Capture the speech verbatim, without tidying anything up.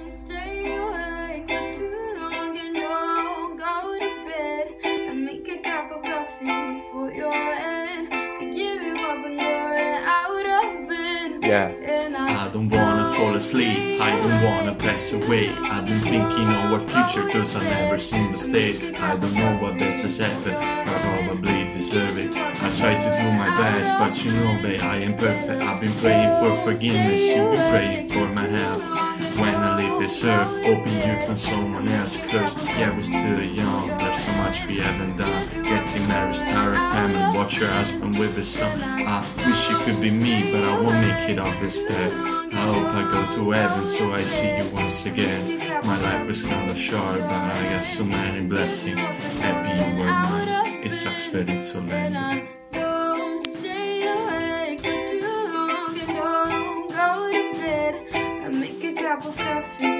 Don't stay awake for too long and don't go to bed. And make a cup of coffee for your head. And give you up and go out of bed. Yeah. And I, I don't wanna fall asleep, I don't wanna pass away. I've been thinking of our future cause I've never seen the stage. I don't know what this has happened, I probably deserve it. I try to do my best, but you know babe, I am perfect. I've been praying for forgiveness, you've been praying for my help. When I leave this earth, hoping you find someone else. Cause yeah, we're still young, there's so much we haven't done. Getting married, start a family, watch your husband with his son. I wish you could be me, but I won't make it off this bed. I hope I go to heaven so I see you once again. My life was kinda short, but I got so many blessings. Happy you were mine, it sucks that it's so late. don't stay awake for too long and don't go to bed. And make a cup of coffee